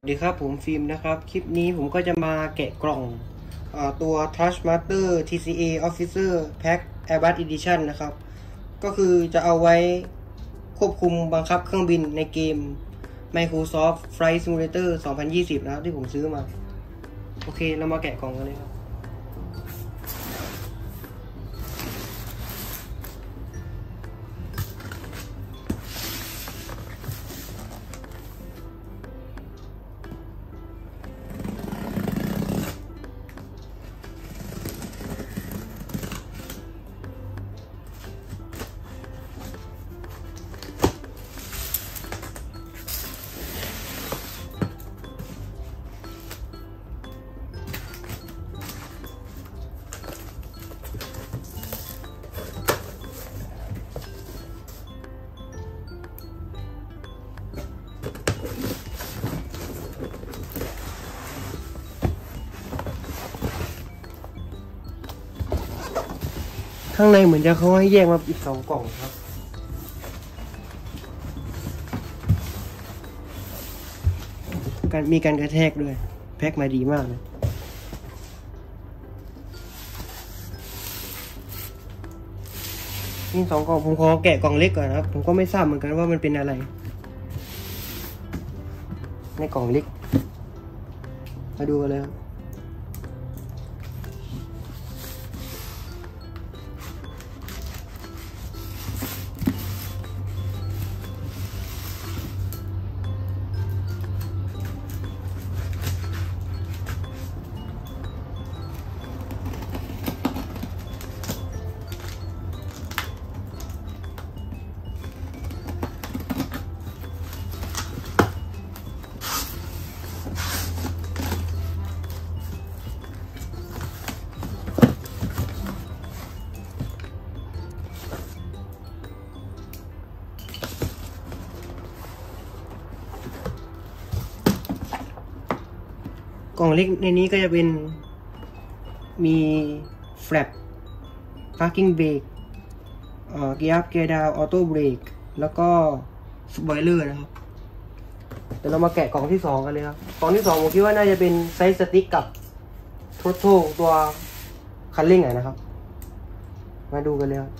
สวัสดีครับผมฟิล์มนะครับคลิปนี้ผมก็จะมาแกะกล่องตัว Trustmaster TCA Officer Pack Airbus Edition นะครับก็คือจะเอาไว้ควบคุมบังคับเครื่องบินในเกม Microsoft Flight Simulator 2020 นะครับที่ผมซื้อมาโอเคเรามาแกะกล่องกันเลยครับข้างในเหมือนจะเขาให้แยกมาอีก2 กล่องครับมีการกระแทกด้วยแพ็คมาดีมากเลยนี่2 กล่องผมขอแกะกล่องเล็กก่อนนะครับผมก็ไม่ทราบเหมือนกันว่ามันเป็นอะไรในกล่องเล็กมาดูกันเลยครับกล่องเล็กในนี้ก็จะเป็นมีแฟลป parking brake เกียร์อัพเกียร์ดาวน์ออโต้เบรกแล้วก็สปอยเลอร์นะครับเดี๋ยวเรามาแกะกล่องที่2กันเลยครับกล่องที่2ผมคิดว่าน่าจะเป็นไซส์สติ๊กกับโทรโทตัวคันเร่งนะครับมาดูกันเลยครับ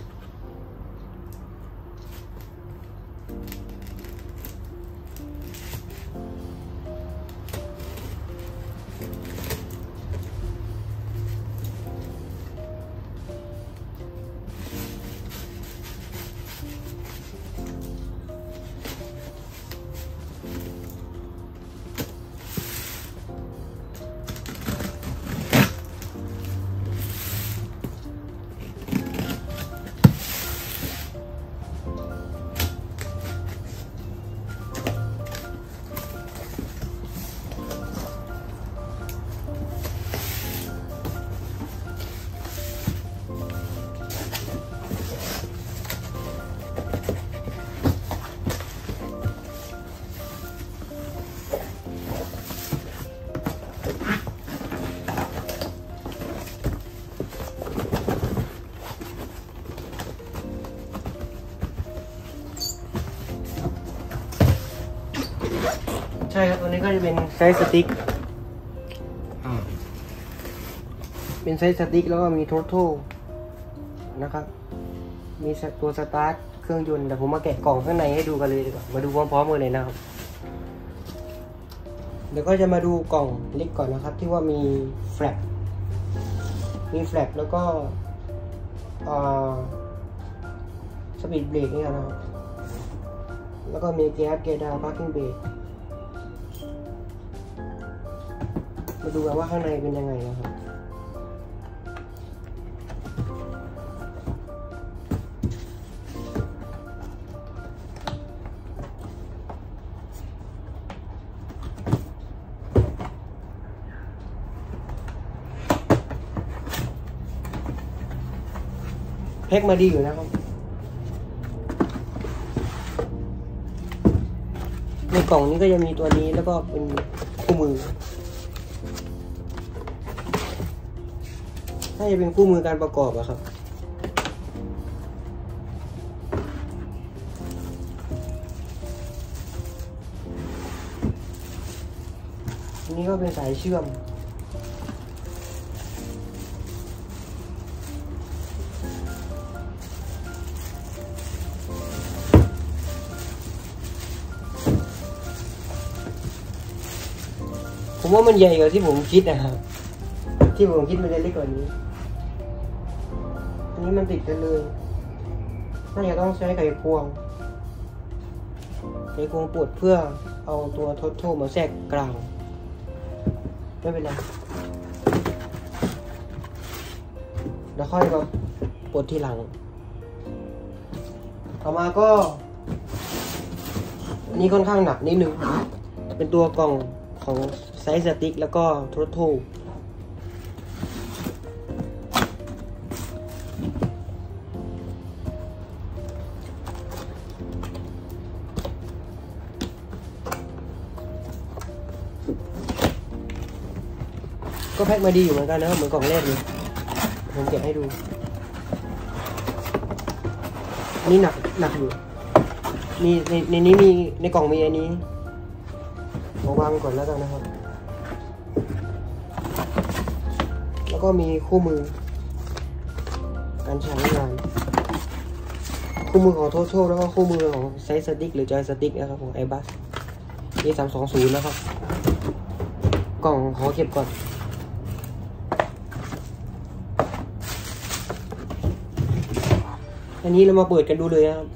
ใช่ครับตัวนี้ก็จะเป็นไซส์สติ๊กเป็นไซส์สติ๊กแล้วก็มีโทโทนะครับมีตัวสตาร์ทเครื่องยนต์แต่ผมมาแกะกล่องข้างในให้ดูกันเลยดีกว่ามาดูพร้อมๆกันเลยนะครับเดี๋ยวก็จะมาดูกล่องเล็กก่อนนะครับที่ว่ามีแฟลปแล้วก็สปีดเบรกนี่นะครับแล้วก็มีเกียร์อัพเกียร์ดาวน์พาร์กิ้งเบรกมาดูกันว่าข้างในเป็นยังไงนะครับแพ็คมาดีอยู่นะครับในกล่องนี้ก็จะมีตัวนี้แล้วก็เป็นคู่มือถ้าจะเป็นคู่มือการประกอบอะครับ มนี้ก็เป็นสายเชื่อมผมว่ามันใหญ่กว่าที่ผมคิดนะครับที่ผมคิดมันจะเล็กกว่านี้อันนี้มันติดกันเลยน่าจะต้องใช้ไขควงปลดเพื่อเอาตัวทดโทมาแทรกกลางไม่เป็นไรแล้วค่อยมาปลดทีหลังต่อมาก็อันนี้ค่อนข้างหนักนิดนึงเป็นตัวกล่องของไซส์สติ๊กแล้วก็ทดโทก็แพ็คมาดีอยู่เหมือนกันนะครับเหมือนกล่องแรกเลยผมแกะให้ดูนี่หนักอยู่มีในนี้มีในกล่องมีอันนี้วางก่อนแล้วกันนะครับแล้วก็มีคู่มือการใช้งานคู่มือของโทโทแล้วก็คู่มือของไซส์สติ๊กหรือจอยสติ๊กนะครับของ Airbus A320 นะครับกล่องขอเก็บก่อนอันนี้เรามาเปิดกันดูเลยนะครับ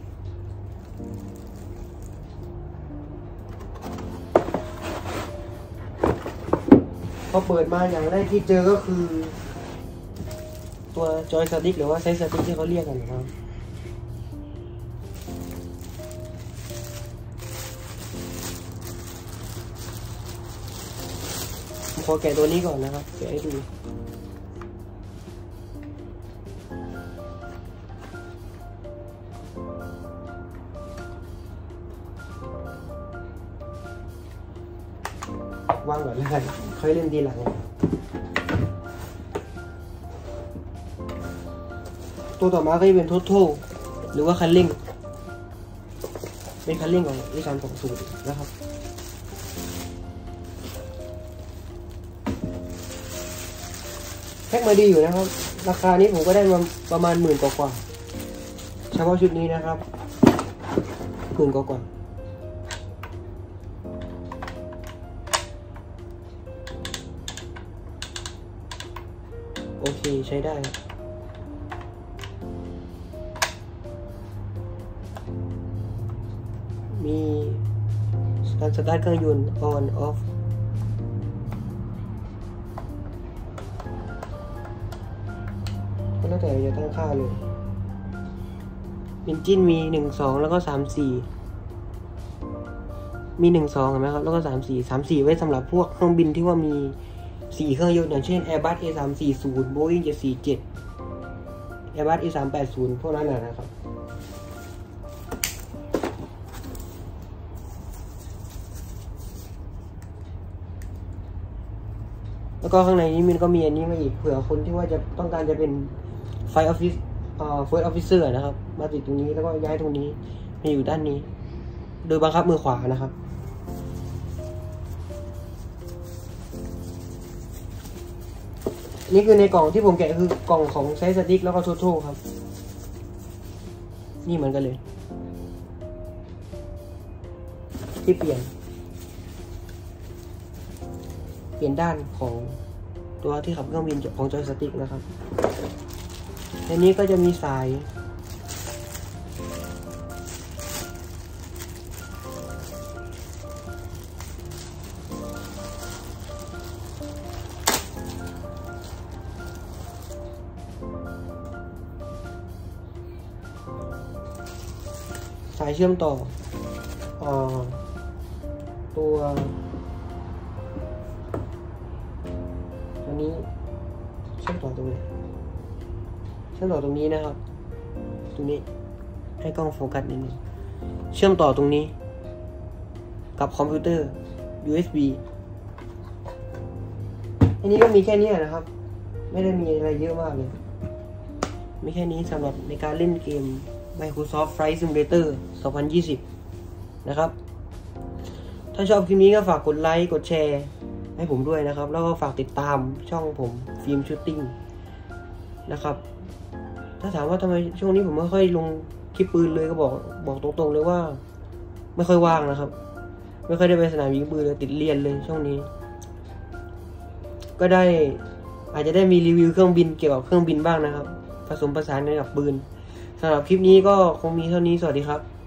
พอเปิดมาอย่างแรกที่เจอก็คือตัวจอยสติ๊กหรือว่าไซส์สติ๊กที่เขาเรียกกันนะครับผมขอแกะตัวนี้ก่อนนะครับแกะให้ดูวางก่อนแล้วกันค่อยเล่นทีหลังตัวต่อมาก็จะเป็นทดโทหรือว่าคันเร่งเป็นคันเร่งของA320นะครับแพ็คมาดีอยู่นะครับราคานี้ผมก็ได้มาประมาณ10,000 กว่าเฉพาะชุดนี้นะครับ10,000 กว่าโอเคใช้ได้มีการสตาร์ทเครื่องยนต์ on off ก็แล้วแต่จะตั้งค่าเลยอินจินมี1-2แล้วก็3-4มี1-2เห็นไหมครับแล้วก็3-4ไว้สำหรับพวกเครื่องบินที่ว่ามี4 เครื่องยนต์อย่างเช่น Airbus A340 Boeing 747 Airbus A380 พวกนั้นนะครับแล้วก็ข้างในนี้มันก็มีอันนี้มาอีกเผื่อคนที่ว่าจะต้องการจะเป็นไฟออฟฟิศFirst Officer นะครับมาติดตรงนี้แล้วก็ย้ายตรงนี้มาอยู่ด้านนี้โดยบังคับมือขวานะครับนี่คือในกล่องที่ผมแกะคือกล่องของไซส์สติ๊กแล้วก็โทโทครับนี่เหมือนกันเลยที่เปลี่ยนด้านของตัวที่ขับเครื่องบินของจอยสติ๊กนะครับในนี้ก็จะมีสายเชื่อมต่อตัวนี้เชื่อมต่อตรงนี้นะครับตรงนี้ให้กล้องโฟกัสนิดนึงเชื่อมต่อตรงนี้กับคอมพิวเตอร์ USB อันนี้ก็มีแค่นี้นะครับไม่ได้มีอะไรเยอะมากเลยมีแค่นี้สำหรับในการเล่นเกม Microsoft Flight Simulator 2020 นะครับถ้าชอบคลิปนี้ก็ฝากกดไลค์กดแชร์ให้ผมด้วยนะครับแล้วก็ฝากติดตามช่องผมฟิล์มชูตติ้งนะครับถ้าถามว่าทำไมช่วงนี้ผมไม่ค่อยลงคลิปปืนเลยก็บอกตรงๆเลยว่าไม่ค่อยว่างนะครับไม่ค่อยได้ไปสนามยิงปืนเลยติดเรียนเลยช่วงนี้ก็ได้อาจจะได้มีรีวิวเครื่องบินเกี่ยวกับเครื่องบินบ้างนะครับผสมผสานกับปืนสำหรับคลิปนี้ก็คงมีเท่านี้สวัสดีครับ